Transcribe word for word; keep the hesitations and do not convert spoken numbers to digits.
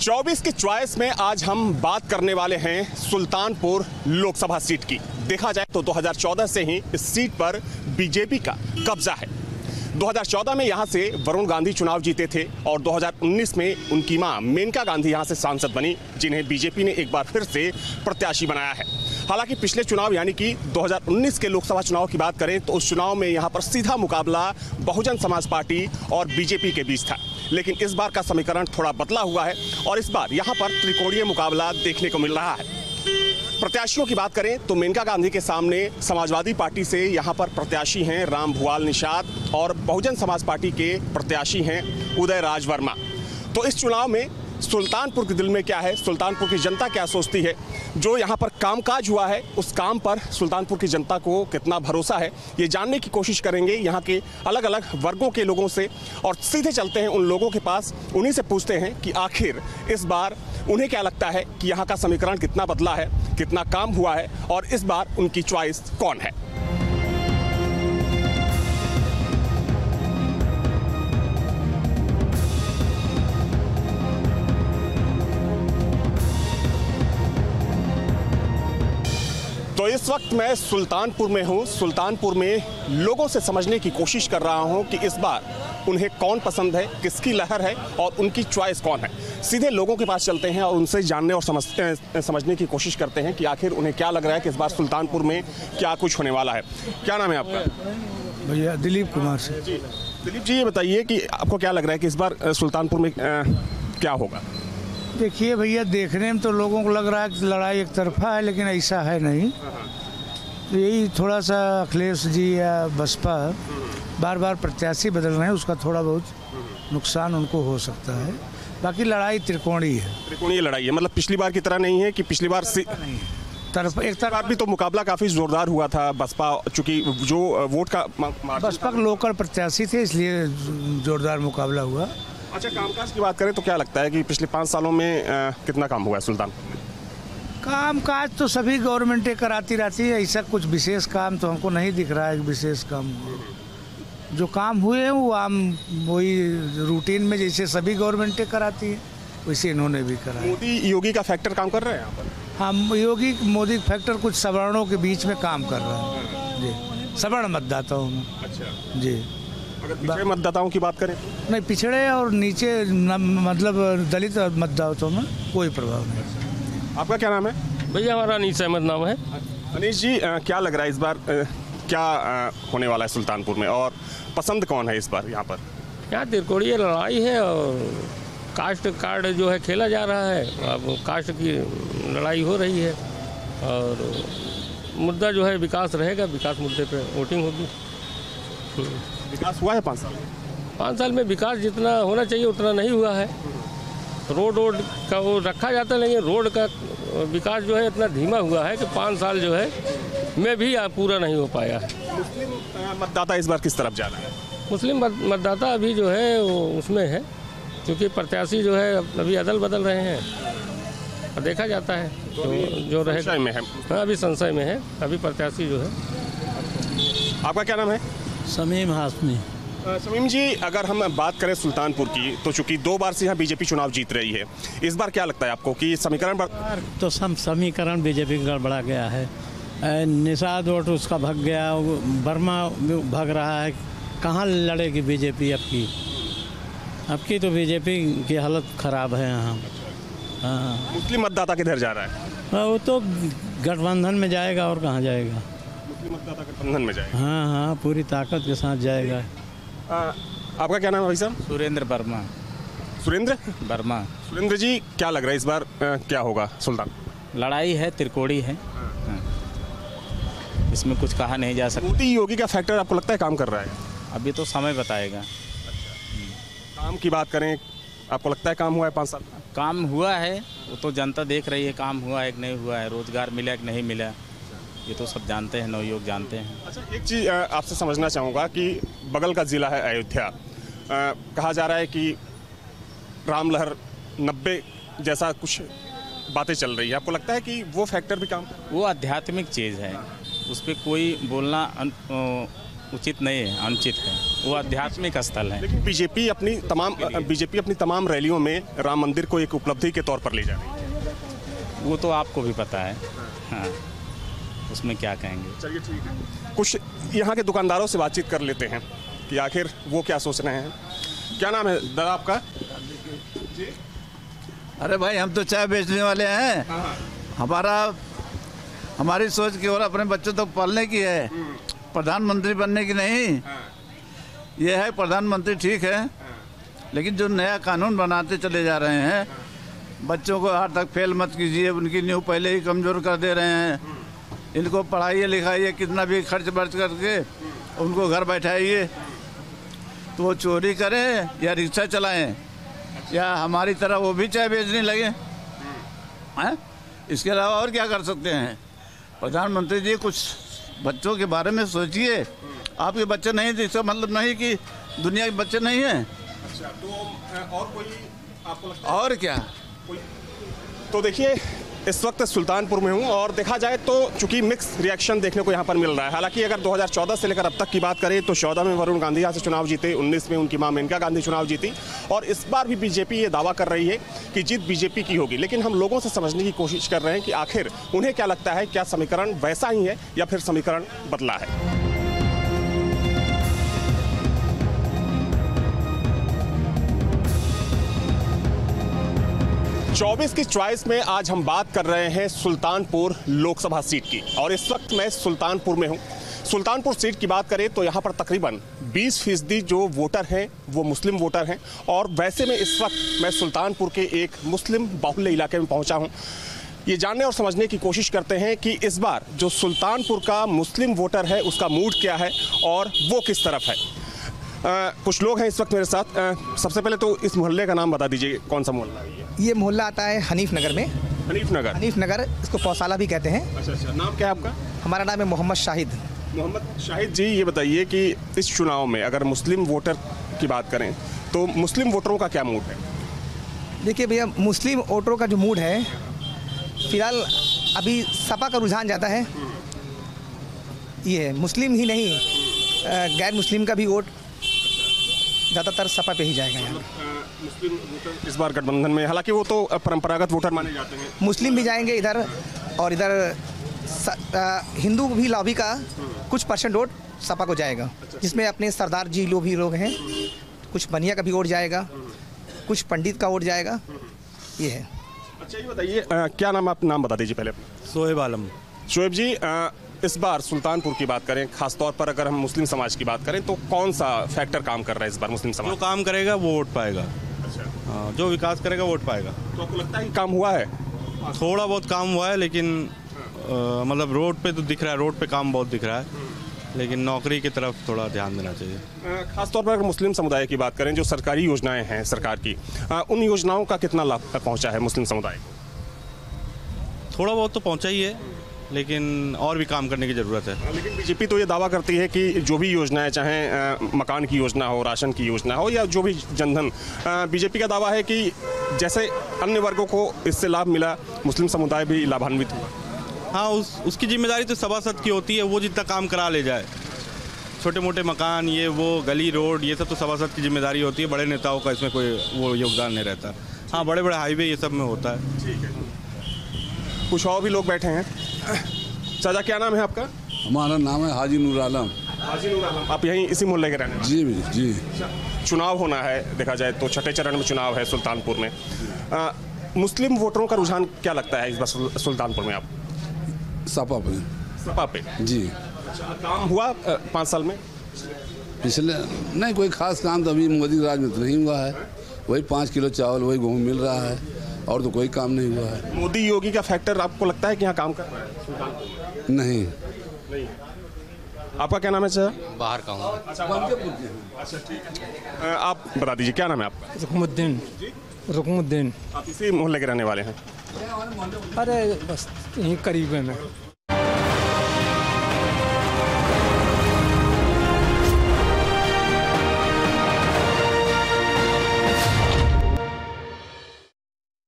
चौबीस की चॉइस में आज हम बात करने वाले हैं सुल्तानपुर लोकसभा सीट की। देखा जाए तो दो हज़ार चौदह से ही इस सीट पर बीजेपी का कब्जा है। दो हज़ार चौदह में यहां से वरुण गांधी चुनाव जीते थे और दो हज़ार उन्नीस में उनकी मां मेनका गांधी यहां से सांसद बनी, जिन्हें बीजेपी ने एक बार फिर से प्रत्याशी बनाया है। हालांकि पिछले चुनाव यानी कि दो हज़ार उन्नीस के लोकसभा चुनाव की बात करें तो उस चुनाव में यहां पर सीधा मुकाबला बहुजन समाज पार्टी और बीजेपी के बीच था, लेकिन इस बार का समीकरण थोड़ा बदला हुआ है और इस बार यहां पर त्रिकोणीय मुकाबला देखने को मिल रहा है। प्रत्याशियों की बात करें तो मेनका गांधी के सामने समाजवादी पार्टी से यहां पर प्रत्याशी हैं राम भुआल निषाद और बहुजन समाज पार्टी के प्रत्याशी हैं उदय राज वर्मा। तो इस चुनाव में सुल्तानपुर के दिल में क्या है, सुल्तानपुर की जनता क्या सोचती है, जो यहाँ पर कामकाज हुआ है उस काम पर सुल्तानपुर की जनता को कितना भरोसा है, ये जानने की कोशिश करेंगे यहाँ के अलग अलग वर्गों के लोगों से। और सीधे चलते हैं उन लोगों के पास, उन्हीं से पूछते हैं कि आखिर इस बार उन्हें क्या लगता है कि यहाँ का समीकरण कितना बदला है, कितना काम हुआ है और इस बार उनकी चॉइस कौन है। तो इस वक्त मैं सुल्तानपुर में हूँ। सुल्तानपुर में लोगों से समझने की कोशिश कर रहा हूँ कि इस बार उन्हें कौन पसंद है, किसकी लहर है और उनकी चॉइस कौन है। सीधे लोगों के पास चलते हैं और उनसे जानने और समझ समझने की कोशिश करते हैं कि आखिर उन्हें क्या लग रहा है कि इस बार सुल्तानपुर में क्या कुछ होने वाला है। क्या नाम है आपका? भैया दिलीप कुमार से। जी दिलीप जी, ये बताइए कि आपको क्या लग रहा है कि इस बार सुल्तानपुर में क्या होगा? देखिए भैया, देखने में तो लोगों को लग रहा है कि लड़ाई एक तरफा है, लेकिन ऐसा है नहीं। तो यही थोड़ा सा अखिलेश जी या बसपा बार बार प्रत्याशी बदल रहे हैं, उसका थोड़ा बहुत नुकसान उनको हो सकता है। बाकी लड़ाई त्रिकोणीय है। त्रिकोणीय लड़ाई है, मतलब पिछली बार की तरह नहीं है कि पिछली बार से नहीं तरफ एक तरफ बार भी तो मुकाबला काफी जोरदार हुआ था। बसपा चूंकि जो वोट का बसपा के लोकल प्रत्याशी थे, इसलिए जोरदार मुकाबला हुआ। अच्छा, कामकाज की बात करें तो क्या लगता है कि पिछले पाँच सालों में आ, कितना काम हुआ है सुल्तानपुर में? काम काज तो सभी गवर्नमेंटें कराती रहती है, ऐसा कुछ विशेष काम तो हमको नहीं दिख रहा है कि विशेष काम हुए। जो काम हुए हैं वो आम वही रूटीन में जैसे सभी गवर्नमेंटें कराती हैं वैसे इन्होंने भी कराया। मोदी योगी का फैक्टर काम कर रहे हैं यहाँ पर? हाँ, योगी मोदी फैक्टर कुछ सवर्णों के बीच में काम कर रहा है जी, सवर्ण मतदाताओं में। अच्छा जी, अगर पिछड़े मतदाताओं की बात करें? नहीं, पिछड़े और नीचे न, मतलब दलित मतदाताओं में कोई प्रभाव नहीं। आपका क्या नाम है? भैया हमारा अनीस अहमद नाम है। अनीश जी, आ, क्या लग रहा है इस बार आ, क्या आ, होने वाला है सुल्तानपुर में और पसंद कौन है इस बार यहाँ पर? यहाँ त्रिकोणीय लड़ाई है और कास्ट कार्ड जो है खेला जा रहा है। अब कास्ट की लड़ाई हो रही है और मुद्दा जो है विकास रहेगा, विकास मुद्दे पे वोटिंग होगी। विकास हुआ है पाँच साल में? पाँच साल में विकास जितना होना चाहिए उतना नहीं हुआ है। रोड रोड का वो रखा जाता है, लेकिन रोड का विकास जो है इतना धीमा हुआ है कि पाँच साल जो है में भी पूरा नहीं हो पाया है। मुस्लिम मतदाता इस बार किस तरफ जा रहा है? मुस्लिम मतदाता अभी जो है वो उसमें है, क्योंकि प्रत्याशी जो है अभी अदल बदल रहे हैं और देखा जाता है तो जो रहेगा में है। हाँ, अभी संशय में है, अभी प्रत्याशी जो है। आपका क्या नाम है? समीम हाशमी। समीम जी, अगर हम बात करें सुल्तानपुर की तो चूंकि दो बार से यहाँ बीजेपी चुनाव जीत रही है, इस बार क्या लगता है आपको कि समीकरण पर... तो सम समीकरण बीजेपी का गड़बड़ा गया है। निषाद वोट उसका भाग गया, वर्मा भाग रहा है। कहाँ लड़ेगी बीजेपी अब की? अब की तो बीजेपी की हालत ख़राब है यहाँ। हाँ, मुस्लिम मतदाता किधर जा रहा है? हाँ, वो तो गठबंधन में जाएगा और कहाँ जाएगा। मुस्लिम मतदाता गठबंधन में जाएगा? हाँ हाँ, पूरी ताकत के साथ जाएगा। आ, आपका क्या नाम है भाई साहब? सुरेंद्र वर्मा। सुरेंद्र वर्मा। सुरेंद्र जी, क्या लग रहा है इस बार आ, क्या होगा सुल्तान? लड़ाई है, त्रिकोणी है। हाँ। इसमें कुछ कहा नहीं जा सकता। मोदी योगी का फैक्टर आपको लगता है काम कर रहा है? अभी तो समय बताएगा। काम की बात करें, आपको लगता है काम हुआ है पाँच साल? काम हुआ है, वो तो जनता देख रही है काम हुआ है कि नहीं हुआ है, रोजगार मिला कि नहीं मिला, ये तो सब जानते हैं, नवयुवक जानते हैं। अच्छा, एक चीज़ आपसे समझना चाहूँगा कि बगल का ज़िला है अयोध्या, कहा जा रहा है कि राम लहर नब्बे जैसा कुछ बातें चल रही है। आपको लगता है कि वो फैक्टर भी काम? वो आध्यात्मिक चीज़ है, उस पर कोई बोलना उचित नहीं है, अनुचित है। वो आध्यात्मिक स्थल है। लेकिन बीजेपी अपनी तमाम बीजेपी अपनी तमाम रैलियों में राम मंदिर को एक उपलब्धि के तौर पर ले जा रही है। वो तो आपको भी पता है, हाँ, उसमें क्या कहेंगे। चलिए ठीक है, कुछ यहाँ के दुकानदारों से बातचीत कर लेते हैं कि आखिर वो क्या सोच रहे हैं। क्या नाम है दादा आपका? अरे भाई, हम तो चाय बेचने वाले हैं। हमारा हमारी सोच की और अपने बच्चों तक पालने की है, प्रधानमंत्री बनने की नहीं। ये है प्रधानमंत्री ठीक है, लेकिन जो नया कानून बनाते चले जा रहे हैं, बच्चों को हाथ तक फेल मत कीजिए, उनकी नींव पहले ही कमज़ोर कर दे रहे हैं। इनको पढ़ाइए लिखाइए, कितना भी खर्च बर्च करके उनको घर बैठाइए, तो वो चोरी करें या रिक्शा चलाएं या हमारी तरह वो भी चाय बेचने लगे हैं। इसके अलावा और क्या कर सकते हैं? प्रधानमंत्री जी कुछ बच्चों के बारे में सोचिए। आपके बच्चे नहीं थे, इसका मतलब नहीं कि दुनिया के बच्चे नहीं हैं। अच्छा, तो और कोई आपको लगता है? और क्या? तो देखिए, इस वक्त सुल्तानपुर में हूँ और देखा जाए तो चूंकि मिक्स रिएक्शन देखने को यहाँ पर मिल रहा है। हालांकि अगर दो हज़ार चौदह से लेकर अब तक की बात करें तो चौदह में वरुण गांधी यहाँ से चुनाव जीते, उन्नीस में उनकी मां मेनका गांधी चुनाव जीती और इस बार भी बीजेपी ये दावा कर रही है कि जीत बीजेपी की होगी। लेकिन हम लोगों से समझने की कोशिश कर रहे हैं कि आखिर उन्हें क्या लगता है, क्या समीकरण वैसा ही है या फिर समीकरण बदला है। चौबीस की चॉइस में आज हम बात कर रहे हैं सुल्तानपुर लोकसभा सीट की और इस वक्त मैं सुल्तानपुर में हूं। सुल्तानपुर सीट की बात करें तो यहां पर तकरीबन बीस फीसदी जो वोटर हैं वो मुस्लिम वोटर हैं और वैसे में इस वक्त मैं सुल्तानपुर के एक मुस्लिम बाहुल्य इलाके में पहुंचा हूं। ये जानने और समझने की कोशिश करते हैं कि इस बार जो सुल्तानपुर का मुस्लिम वोटर है उसका मूड क्या है और वो किस तरफ है। आ, कुछ लोग हैं इस वक्त मेरे साथ। आ, सबसे पहले तो इस मोहल्ले का नाम बता दीजिए, कौन सा मोहल्ला है ये? ये मोहल्ला आता है हनीफ नगर में। हनीफ नगर? हनीफ नगर, इसको पौसाला भी कहते हैं। अच्छा अच्छा, नाम क्या है आपका? हमारा नाम है मोहम्मद शाहिद। मोहम्मद शाहिद जी, ये बताइए कि इस चुनाव में अगर मुस्लिम वोटर की बात करें तो मुस्लिम वोटरों का क्या मूड है? देखिए भैया, मुस्लिम वोटरों का जो मूड है फिलहाल अभी सपा का रुझान ज़्यादा है। ये है, मुस्लिम ही नहीं गैर मुस्लिम का भी वोट ज़्यादातर सपा पे ही जाएगा। यहाँ मुस्लिम वोटर इस बार गठबंधन में, हालांकि वो तो परंपरागत वोटर माने जाते हैं। मुस्लिम भी जाएंगे इधर और इधर हिंदू भी लॉबी का कुछ परसेंट वोट सपा को जाएगा, जिसमें अपने सरदार जी लोग भी लोग हैं, कुछ बनिया का भी वोट जाएगा, कुछ पंडित का वोट जाएगा। ये है। अच्छा, ये बताइए क्या नाम, आप नाम बता दीजिए पहले अपना। शोएब आलम। शोएब जी, आ, इस बार सुल्तानपुर की बात करें, खासतौर पर अगर हम मुस्लिम समाज की बात करें तो कौन सा फैक्टर काम कर रहा है इस बार मुस्लिम समाज? जो काम करेगा वो वोट पाएगा। अच्छा, हाँ, जो विकास करेगा वोट पाएगा। तो आपको लगता है कि काम हुआ है? थोड़ा बहुत काम हुआ है, लेकिन आ, मतलब रोड पे तो दिख रहा है, रोड पे काम बहुत दिख रहा है, लेकिन नौकरी की तरफ थोड़ा ध्यान देना चाहिए। खासतौर पर अगर मुस्लिम समुदाय की बात करें, जो सरकारी योजनाएं हैं सरकार की, उन योजनाओं का कितना लाभ पहुंचा है मुस्लिम समुदाय को? थोड़ा बहुत तो पहुंचा ही है, लेकिन और भी काम करने की ज़रूरत है। लेकिन बीजेपी तो ये दावा करती है कि जो भी योजनाएं, चाहे मकान की योजना हो, राशन की योजना हो या जो भी जनधन, बीजेपी का दावा है कि जैसे अन्य वर्गों को इससे लाभ मिला, मुस्लिम समुदाय भी लाभान्वित हुआ। हाँ, उस उसकी जिम्मेदारी तो सभासद की होती है, वो जितना काम करा ले जाए। छोटे मोटे मकान, ये वो गली रोड, ये सब तो सभासद की जिम्मेदारी होती है, बड़े नेताओं का इसमें कोई वो योगदान नहीं रहता। हाँ, बड़े बड़े हाईवे ये सब में होता है। ठीक है, कुछ और भी लोग बैठे हैं। चाचा, क्या नाम है आपका? हमारा नाम है हाजी नूर आलम। हाजी नूर आलम, आप यहीं इसी मोहल्ले के रहने वाले? जी जी। चुनाव होना है, देखा जाए तो छठे चरण में चुनाव है सुल्तानपुर में। आ, मुस्लिम वोटरों का रुझान क्या लगता है इस बार सुल्तानपुर में? आप सपा पे। सपा पे जी। अच्छा, काम हुआ पाँच साल में? पिछले नहीं कोई खास काम तो अभी मोदी राज में तो नहीं हुआ है। वही पाँच किलो चावल, वही गेहूँ मिल रहा है और तो कोई काम नहीं हुआ है। मोदी योगी का फैक्टर आपको लगता है कि यहाँ काम कर रहा है? नहीं नहीं। आपका क्या नाम है सर? बाहर का हूँ। अच्छा ठीक है, आप बता दीजिए क्या नाम है आपका? रुकमुद्दीन। रुकमुद्दीन। आप इसी मोहल्ले के रहने वाले हैं? अरे बस यहीं करीब है मैं।